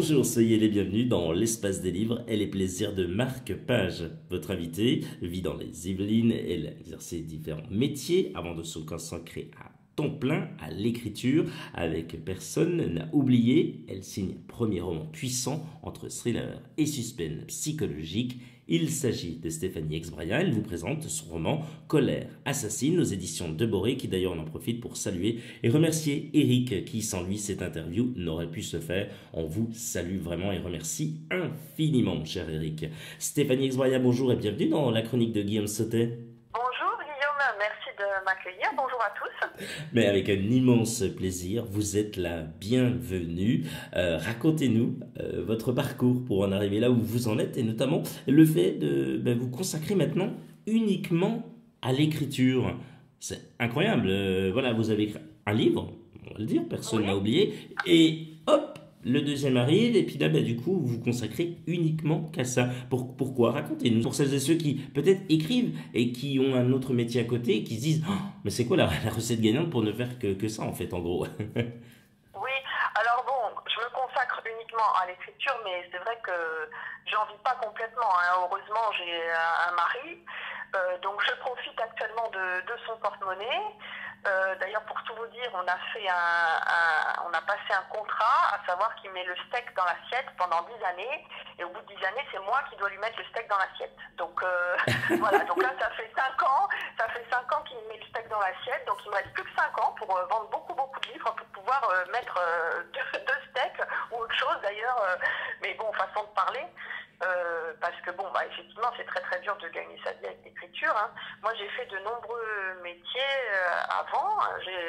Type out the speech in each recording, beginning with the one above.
Bonjour, soyez les bienvenus dans l'espace des livres et les plaisirs de Marc Page. Votre invité vit dans les Yvelines, elle a exercé différents métiers avant de se consacrer à temps plein à l'écriture. Avec Personne n'a oublié, elle signe un premier roman puissant entre thriller et suspense psychologique. Il s'agit de Stéphanie Exbraya. Elle vous présente son roman Colère assassine aux éditions Deboré, qui d'ailleurs en profite pour saluer et remercier Eric qui sans lui cette interview n'aurait pu se faire. On vous salue vraiment et remercie infiniment mon cher Eric. Stéphanie Exbraya, bonjour et bienvenue dans la chronique de Guillaume Sautet. Bonjour Guillaume, merci de m'accueillir. Bonjour à tous. Mais avec un immense plaisir, vous êtes la bienvenue. Racontez-nous votre parcours pour en arriver là où vous en êtes et notamment le fait de vous consacrer maintenant uniquement à l'écriture. C'est incroyable. Voilà, vous avez écrit un livre, on va le dire, Personne n'a Oui. oublié, et hop, le deuxième arrive, et puis là, du coup, vous vous consacrez uniquement qu'à ça. Pourquoi? Racontez-nous. Pour celles et ceux qui peut-être écrivent et qui ont un autre métier à côté et qui se disent oh, mais c'est quoi la recette gagnante pour ne faire que ça, en fait, en gros. Oui, alors bon, je me consacre uniquement à l'écriture, mais c'est vrai que j'en vis pas complètement, hein. Heureusement, j'ai un mari, donc je profite actuellement de son porte-monnaie. D'ailleurs, pour tout vous dire, on a fait on a passé un contrat, à savoir qu'il met le steak dans l'assiette pendant 10 années, et au bout de 10 années, c'est moi qui dois lui mettre le steak dans l'assiette. Donc voilà, donc là, ça fait 5 ans qu'il met le steak dans l'assiette, donc il me reste plus que 5 ans pour vendre beaucoup de livres pour pouvoir mettre deux steaks ou autre chose d'ailleurs, mais bon, façon de parler. Parce que bon, effectivement, c'est très dur de gagner sa vie avec l'écriture, hein. Moi, j'ai fait de nombreux métiers avant.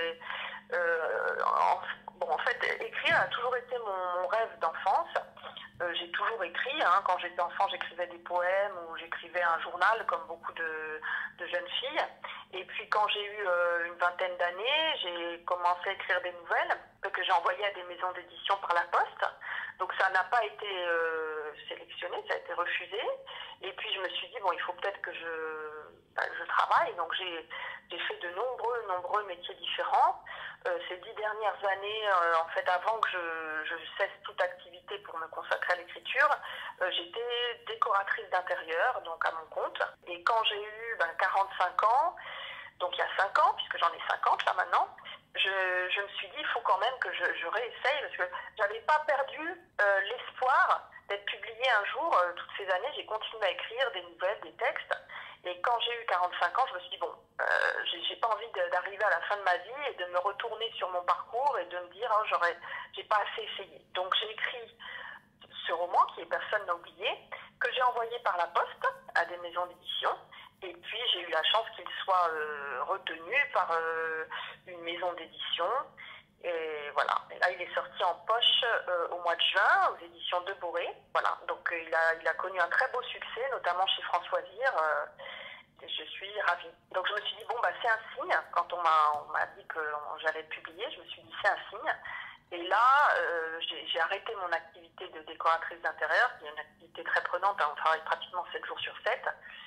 En fait, écrire a toujours été mon rêve d'enfance. J'ai toujours écrit, hein. Quand j'étais enfant, j'écrivais des poèmes ou j'écrivais un journal comme beaucoup de jeunes filles. Et puis quand j'ai eu une vingtaine d'années, j'ai commencé à écrire des nouvelles que j'ai envoyées à des maisons d'édition par la poste. Donc ça n'a pas été sélectionné, ça a été refusé. Et puis je me suis dit, bon, il faut peut-être que je travaille. Donc j'ai fait de nombreux métiers différents. Ces 10 dernières années, en fait, avant que je cesse toute activité pour me consacrer à l'écriture, j'étais décoratrice d'intérieur, donc à mon compte. Et quand j'ai eu 45 ans, donc il y a 5 ans, puisque j'en ai 50 là maintenant, je me suis dit, il faut quand même que je réessaye, parce que j'avais pas perdu l'espoir d'être publiée un jour. Toutes ces années, j'ai continué à écrire des nouvelles, des textes. Et quand j'ai eu 45 ans, je me suis dit, bon, j'ai pas envie d'arriver à la fin de ma vie et de me retourner sur mon parcours et de me dire, oh, j'ai pas assez essayé. Donc j'ai écrit ce roman, qui est Personne n'a oublié, que j'ai envoyé par la poste à des maisons d'édition. Et puis j'ai eu la chance qu'il soit retenu par une maison d'édition. Et voilà. Et là, il est sorti en poche au mois de juin aux éditions Deboré. Voilà. Donc il a connu un très beau succès, notamment chez François Vire. Et je suis ravie. Donc je me suis dit, bon, c'est un signe. Quand on m'a dit que j'allais publier, je me suis dit, c'est un signe. Et là, j'ai arrêté mon activité de décoratrice d'intérieur, qui est une activité très prenante, hein. On travaille pratiquement 7 jours sur 7.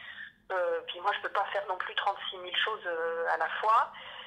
Puis moi, je peux pas faire non plus 36 000 choses à la fois.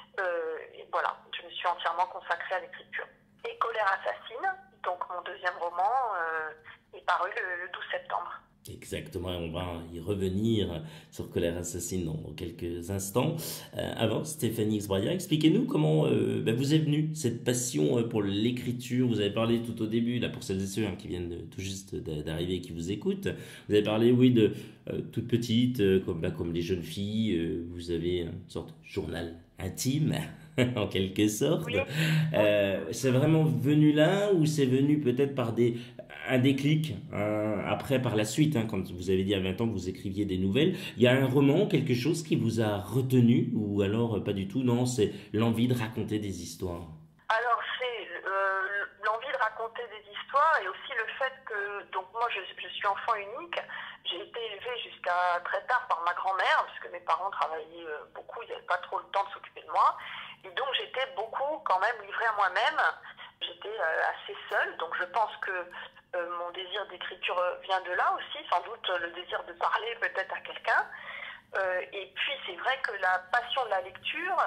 Et voilà, je me suis entièrement consacrée à l'écriture. Et Colère assassine, donc mon deuxième roman, est paru le 12 septembre. Exactement, et on va y revenir sur Colère assassine dans quelques instants. Avant, Stéphanie Exbraya, expliquez-nous comment vous est venue cette passion pour l'écriture. Vous avez parlé tout au début, là pour celles et ceux qui viennent tout juste d'arriver et qui vous écoutent, vous avez parlé, oui, de toute petite, comme les jeunes filles, vous avez une sorte de journal intime, en quelque sorte. Oui. C'est vraiment venu là ou c'est venu peut-être par un déclic après par la suite, hein, quand vous avez dit à 20 ans que vous écriviez des nouvelles, il y a un roman, quelque chose qui vous a retenu ou alors pas du tout? Non, c'est l'envie de raconter des histoires. Alors c'est l'envie de raconter des histoires et aussi le fait que, donc moi je suis enfant unique, j'ai été élevée jusqu'à très tard par ma grand-mère, parce que mes parents travaillaient beaucoup, ils n'avaient pas trop le temps de s'occuper de moi, et donc j'étais beaucoup quand même livrée à moi-même, j'étais assez seule, donc je pense que mon désir d'écriture vient de là aussi, sans doute le désir de parler peut-être à quelqu'un. Et puis c'est vrai que la passion de la lecture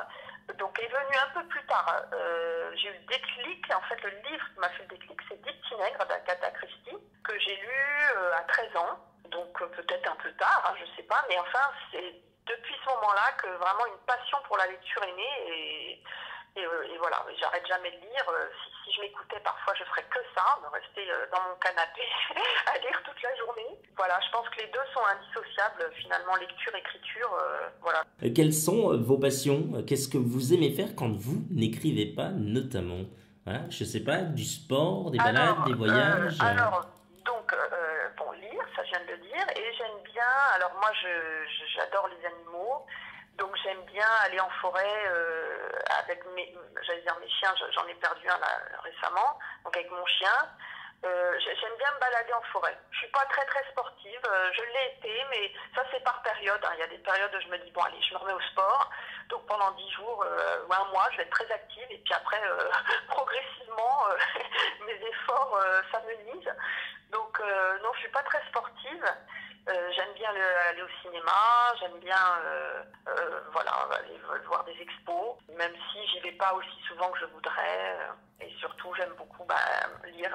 donc est venu un peu plus tard. J'ai eu le déclic, en fait le livre qui m'a fait le déclic, c'est Dictinègre d'Agatha Christie, que j'ai lu à 13 ans, donc peut-être un peu tard, hein, je sais pas, mais enfin c'est depuis ce moment-là que vraiment une passion pour la lecture est née, et voilà, j'arrête jamais de lire. Si je m'écoutais, parfois je ferais que ça, me rester dans mon canapé à lire toute la journée. Voilà, je pense que les deux sont indissociables finalement, lecture, écriture, voilà. Quelles sont vos passions? Qu'est-ce que vous aimez faire quand vous n'écrivez pas, notamment? Hein, je sais pas, du sport, des balades, des voyages? Donc, bon, lire, ça je viens de le dire, et j'aime bien, alors moi j'adore les animaux, donc j'aime bien aller en forêt avec j'allais dire mes chiens, j'en ai perdu un là, récemment, donc avec mon chien. J'aime bien me balader en forêt. Je suis pas très très sportive, je l'ai été, mais ça c'est par période, hein. Il y a des périodes où je me dis bon allez, je me remets au sport, donc pendant 10 jours ou un mois je vais être très active, et puis après progressivement mes efforts s'amenuisent. Donc non, je suis pas très sportive. J'aime bien aller au cinéma, j'aime bien voilà, aller voir des expos, même si j'y vais pas aussi souvent que je voudrais. Et surtout, j'aime beaucoup lire.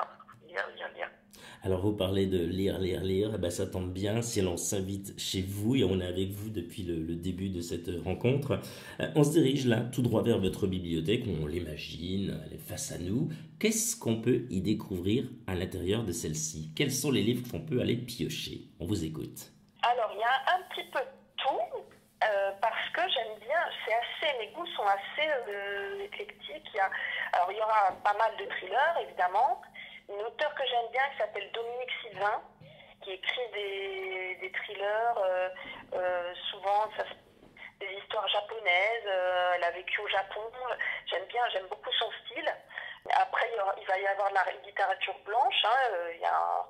Alors vous parlez de lire, lire, lire, eh ben, ça tombe bien si l'on s'invite chez vous et on est avec vous depuis le début de cette rencontre. On se dirige là tout droit vers votre bibliothèque, on l'imagine, elle est face à nous. Qu'est-ce qu'on peut y découvrir à l'intérieur de celle-ci? Quels sont les livres qu'on peut aller piocher? On vous écoute. Alors il y a un petit peu de tout, parce que j'aime bien, mes goûts sont assez éclectiques. Alors il y aura pas mal de thrillers évidemment. Une auteure que j'aime bien qui s'appelle Dominique Sylvain, qui écrit des thrillers, souvent des histoires japonaises. Elle a vécu au Japon. J'aime beaucoup son style. Après, il va y avoir de la littérature blanche. Hein.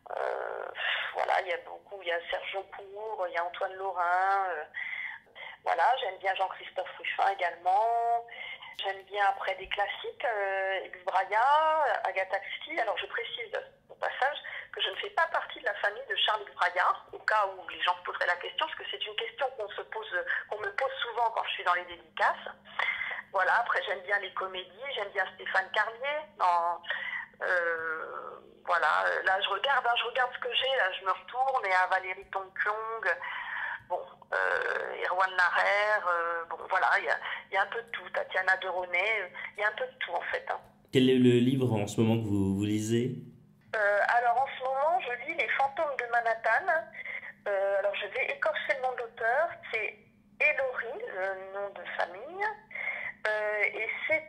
Voilà, il y a Serge Aucourt, il y a Antoine Lorrain. Voilà, j'aime bien Jean-Christophe Ruffin également. J'aime bien après des classiques, Ex Braia, Agatha Christie. Alors je précise au passage que je ne fais pas partie de la famille de Charles X Braia, au cas où les gens se poseraient la question, parce que c'est une question qu'on me pose souvent quand je suis dans les dédicaces. Voilà, après j'aime bien les comédies, j'aime bien Stéphane Carlier. Voilà, là je regarde ce que j'ai, là je me retourne, et à Valérie Tonkyong. Bon, Erwan Larère, bon voilà, il y a un peu de tout, Tatiana de René, il y a un peu de tout en fait. Hein. Quel est le livre en ce moment que vous lisez? Alors en ce moment, je lis Les Fantômes de Manhattan. Alors je vais écorcher le nom d'auteur, c'est Ellory, le nom de famille, et c'est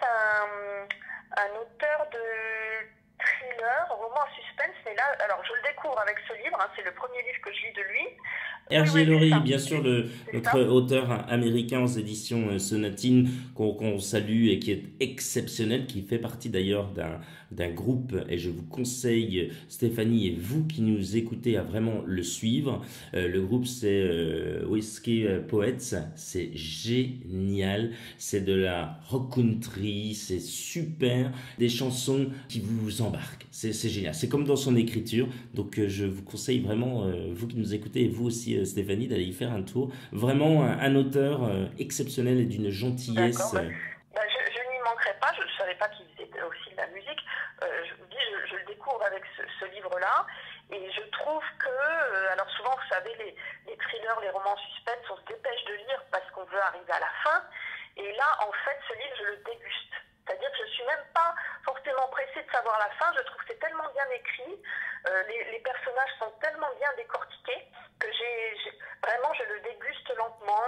un auteur de thriller, roman à suspense, mais là, alors je le découvre avec ce livre, hein, c'est le premier livre que je lis de lui. R.J. Ellory, bien sûr, notre auteur américain aux éditions Sonatine, qu'on salue et qui est exceptionnel, qui fait partie d'ailleurs d'un groupe, et je vous conseille, Stéphanie et vous qui nous écoutez, à vraiment le suivre. Le groupe, c'est Whiskey Poets, c'est génial, c'est de la rock country, c'est super, des chansons qui vous embarquent, c'est génial, c'est comme dans son écriture, donc je vous conseille vraiment, vous qui nous écoutez, et vous aussi Stéphanie, d'aller y faire un tour. Vraiment un auteur exceptionnel et d'une gentillesse. Je n'y manquerai pas, je ne savais pas qu'il faisait aussi de la musique. Je le découvre avec ce livre-là, et je trouve que, alors souvent vous savez, les thrillers, les romans suspense, on se dépêche de lire parce qu'on veut arriver à la fin, et là en fait ce livre je le déguste. C'est-à-dire que je ne suis même pas forcément pressée de savoir la fin, je trouve que c'est tellement bien écrit, les personnages sont tellement bien décortiqués, que vraiment je le déguste lentement.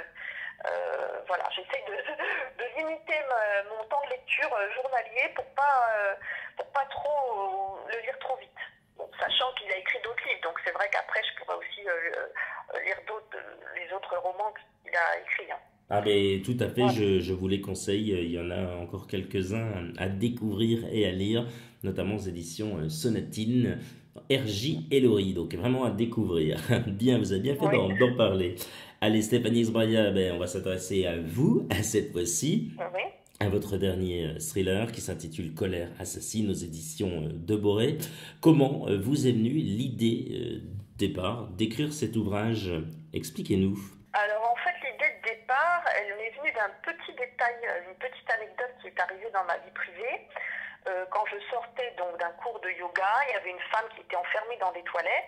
Voilà, j'essaie de limiter mon temps de lecture journalier pour pas trop le lire trop vite. Bon, sachant qu'il a écrit d'autres livres, donc c'est vrai qu'après je pourrais aussi lire les autres romans qu'il a écrits. Hein. Ah mais tout à fait, je vous les conseille, il y en a encore quelques-uns à découvrir et à lire, notamment aux éditions Sonatine, R.J. Ellory, donc vraiment à découvrir. Bien, vous avez bien fait d'en parler. Allez Stéphanie Sbraya, on va s'intéresser à vous, à cette fois-ci, à votre dernier thriller qui s'intitule Colère assassine aux éditions de Boré. Comment vous est venue l'idée départ d'écrire cet ouvrage? Expliquez-nous. Alors en fait l'idée de départ, elle m'est venue début d'un petit détail, une petite anecdote qui est arrivée dans ma vie privée. Quand je sortais donc d'un cours de yoga, il y avait une femme qui était enfermée dans des toilettes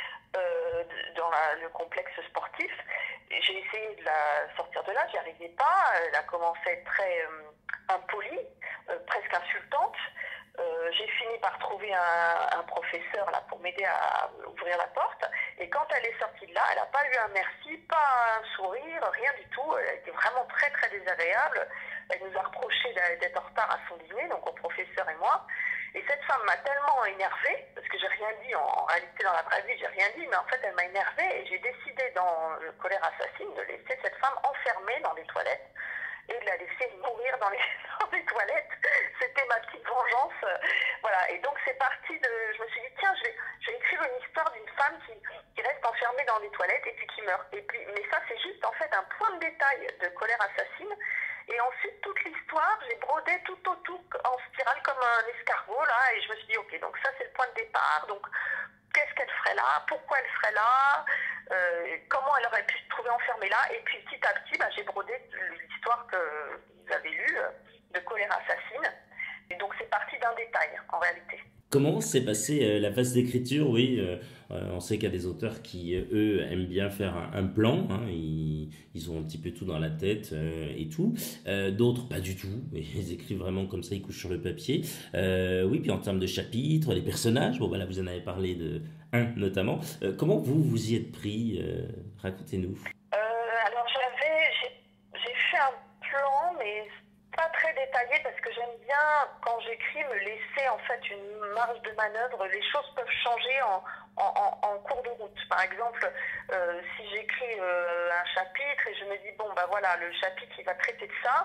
dans le complexe sportif. J'ai essayé de la sortir de là, j'y arrivais pas. Elle a commencé à être très impolie, presque insultante. J'ai fini par trouver un professeur là, pour m'aider à ouvrir la porte. Et quand elle est sortie de là, elle n'a pas eu un merci, pas un sourire, rien du tout. Elle était vraiment très très désagréable. Elle nous a reproché d'être en retard à son dîner, donc au professeur et moi. Et cette femme m'a tellement énervée, parce que j'ai rien dit, en réalité dans la vraie vie j'ai rien dit, mais en fait elle m'a énervée et j'ai décidé dans le Colère Assassine de laisser cette femme enfermée dans les toilettes et de la laisser mourir dans les toilettes. C'était ma petite vengeance. Voilà. Et donc c'est parti de... Je me suis dit, tiens, je vais écrire une histoire d'une femme qui reste enfermée dans les toilettes et puis qui meurt. Et puis, mais ça c'est juste en fait un point de détail de Colère Assassine. Et ensuite, toute l'histoire, j'ai brodé tout autour en spirale comme un escargot, là, et je me suis dit, ok, donc ça c'est le point de départ, donc qu'est-ce qu'elle ferait là, pourquoi elle serait là, comment elle aurait pu se trouver enfermée là, et puis petit à petit, j'ai brodé l'histoire que vous avez lue, de Colère Assassine, et donc c'est parti d'un détail, en réalité. Comment s'est passée la phase d'écriture? Oui, on sait qu'il y a des auteurs qui, eux, aiment bien faire un plan. Hein, ils ont un petit peu tout dans la tête et tout. D'autres, pas du tout. Ils écrivent vraiment comme ça, ils couchent sur le papier. Oui, puis en termes de chapitres, les personnages, bon, voilà, vous en avez parlé de un notamment. Comment vous y êtes pris? Racontez-nous. Alors, j'ai fait un plan, mais pas très détaillé parce que j'aime bien, quand j'écris, me laisser en fait une marge de manœuvre. Les choses peuvent changer en cours de route. Par exemple, si j'écris un chapitre et je me dis, bon, voilà, le chapitre, il va traiter de ça,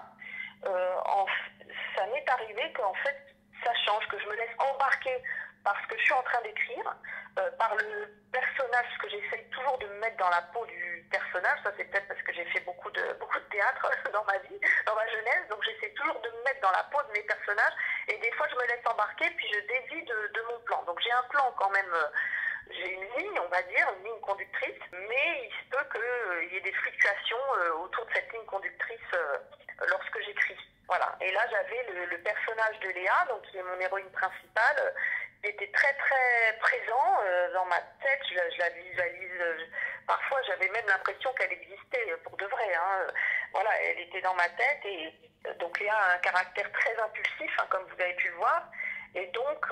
ça m'est arrivé qu'en fait, ça change, que je me laisse embarquer parce que je suis en train d'écrire, par le personnage, parce que j'essaye toujours de me mettre dans la peau du personnage. Ça c'est peut-être parce que j'ai fait beaucoup de théâtre dans ma vie, dans ma jeunesse, donc j'essaie toujours de me mettre dans la peau de mes personnages, et des fois je me laisse embarquer, puis je dévie de mon plan. Donc j'ai un plan quand même, j'ai une ligne, on va dire, une ligne conductrice, mais il se peut qu'il y ait des fluctuations autour de cette ligne conductrice lorsque j'écris. Voilà. Et là j'avais le personnage de Léa, donc qui est mon héroïne principale, qui était très très présent dans ma tête. Je la visualise. Parfois, j'avais même l'impression qu'elle existait pour de vrai. Hein. Voilà, elle était dans ma tête. Et donc, Léa a un caractère très impulsif, hein, comme vous avez pu le voir. Et donc,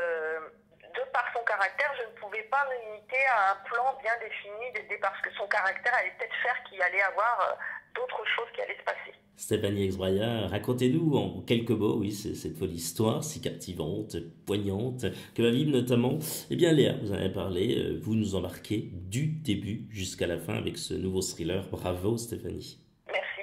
de par son caractère, je ne pouvais pas me limiter à un plan bien défini dès le départ, parce que son caractère allait peut-être faire qu'il allait avoir d'autres choses qui allaient se passer. Stéphanie Exbraya, racontez-nous en quelques mots, oui, c'est cette folle histoire si captivante, poignante, que va vivre notamment, eh bien Léa, vous en avez parlé, vous nous embarquez du début jusqu'à la fin avec ce nouveau thriller. Bravo Stéphanie. Merci.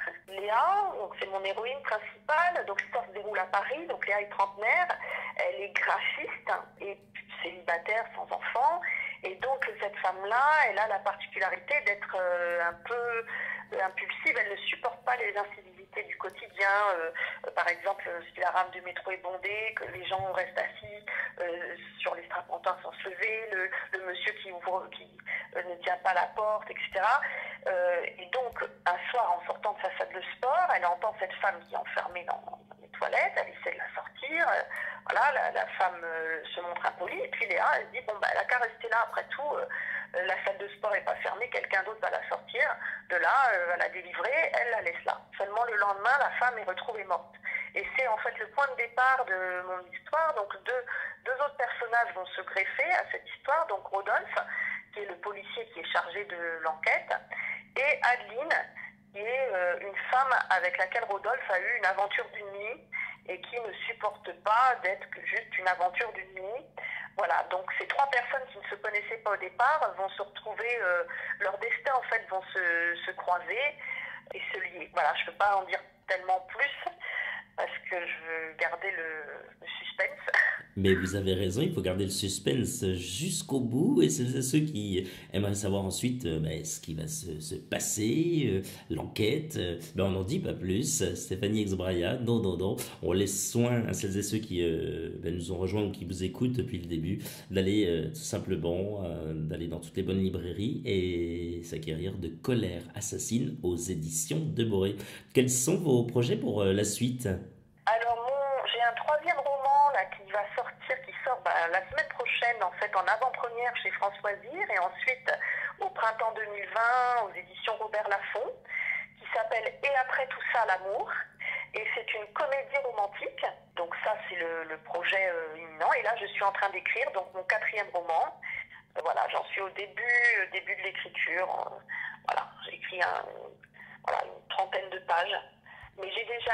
Léa, donc c'est mon héroïne principale, donc l'histoire se déroule à Paris, donc Léa est trentenaire, elle est graphiste et célibataire sans enfant, et donc cette femme-là, elle a la particularité d'être un peu impulsive, elle ne supporte pas les incivilités du quotidien, par exemple si la rame du métro est bondée, que les gens restent assis sur les strapontins sans se lever, le monsieur qui ne tient pas la porte, etc. Et donc un soir en sortant de sa salle de sport, elle entend cette femme qui est enfermée dans les toilettes, elle essaie de la sortir, voilà, la femme se montre impolie, et puis Léa, elle se dit, elle n'a qu'à rester là après tout, la salle de sport n'est pas fermée, quelqu'un d'autre va la sortir de là, va la délivrer, elle la laisse là. Seulement le lendemain, la femme est retrouvée morte. Et c'est en fait le point de départ de mon histoire. Donc deux autres personnages vont se greffer à cette histoire. Donc Rodolphe, qui est le policier qui est chargé de l'enquête, et Adeline, qui est une femme avec laquelle Rodolphe a eu une aventure d'une nuit et qui ne supporte pas d'être juste une aventure d'une nuit. Voilà, donc ces trois personnes qui ne se connaissaient pas au départ vont se retrouver, leur destin en fait vont se croiser et se lier. Voilà, je ne peux pas en dire tellement plus parce que je veux garder le suspense. Mais vous avez raison, il faut garder le suspense jusqu'au bout et celles et ceux qui aimeraient savoir ensuite ce qui va se passer, l'enquête, on n'en dit pas plus. Stéphanie Exbraya, non, non, non, on laisse soin à celles et ceux qui nous ont rejoints ou qui vous écoutent depuis le début d'aller tout simplement d'aller dans toutes les bonnes librairies et s'acquérir de Colère assassine aux éditions de Boré. Quels sont vos projets pour la suite? Alors, j'ai un troisième roman là, qui va sortir, qui sort la semaine prochaine, en fait, en avant-première chez François Zir, et ensuite au printemps 2020 aux éditions Robert Laffont, qui s'appelle Et après tout ça, l'amour. Et c'est une comédie romantique, donc ça c'est le projet imminent. Et là je suis en train d'écrire donc mon quatrième roman. Voilà, j'en suis au début de l'écriture. Voilà, j'ai écrit une trentaine de pages. Mais j'ai déjà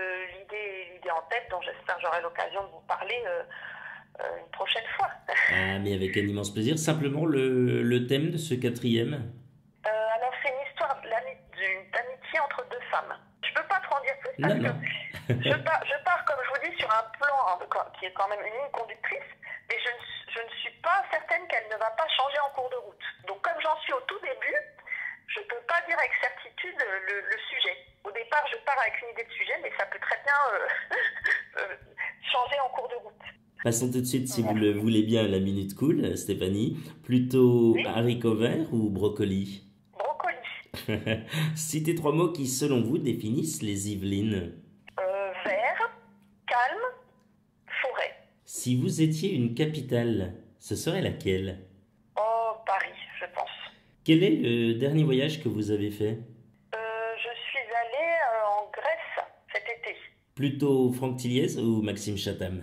l'idée en tête, dont j'espère que j'aurai l'occasion de vous parler une prochaine fois. Ah, mais avec un immense plaisir. Simplement le thème de ce quatrième? Alors c'est une histoire d'amitié entre deux femmes. Je peux pas trop en dire plus parce Non, non. que je pars, comme je vous dis, sur un plan qui est quand même une ligne conductrice, mais je ne suis pas certaine qu'elle ne va pas changer en cours de route. Donc comme j'en suis au tout début, je ne peux pas dire avec certitude le sujet. Au départ, je pars avec une idée de sujet, mais ça peut très bien changer en cours de route. Passons tout de suite, si vous le voulez bien, à la minute cool, Stéphanie. Plutôt Oui. haricots verts ou brocoli? Brocoli. Citez 3 mots qui, selon vous, définissent les Yvelines. Vert, calme, forêt. Si vous étiez une capitale, ce serait laquelle? Oh, Paris, je pense. Quel est le dernier voyage que vous avez fait? Je suis allée en Grèce cet été. Plutôt Franck Tilliez ou Maxime Chatham?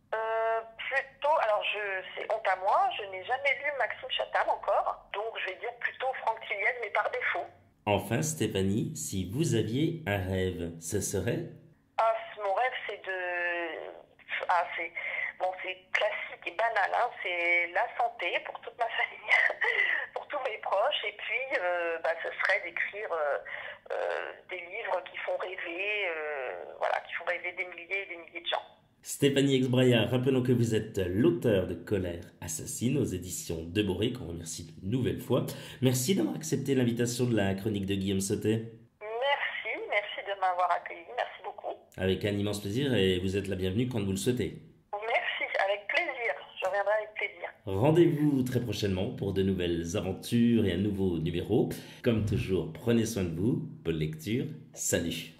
Plutôt, alors c'est honte à moi, je n'ai jamais lu Maxime Chatham encore, donc je vais dire plutôt Franck Tilliez, mais par défaut. Enfin, Stéphanie, si vous aviez un rêve, ce serait? Ah, mon rêve, c'est c'est classique et banal, hein, c'est la santé pour toute ma famille, pour tous mes proches, et puis ce serait d'écrire des livres qui font rêver, qui font rêver des milliers et des milliers de gens. Stéphanie Exbraya, rappelons que vous êtes l'auteur de Colère assassine aux éditions de Boré, qu'on remercie une nouvelle fois. Merci d'avoir accepté l'invitation de la chronique de Guillaume Sautet. Merci de m'avoir accueilli, merci beaucoup. Avec un immense plaisir et vous êtes la bienvenue quand vous le souhaitez. Merci, avec plaisir, je reviendrai avec plaisir. Rendez-vous très prochainement pour de nouvelles aventures et un nouveau numéro. Comme toujours, prenez soin de vous, bonne lecture, salut.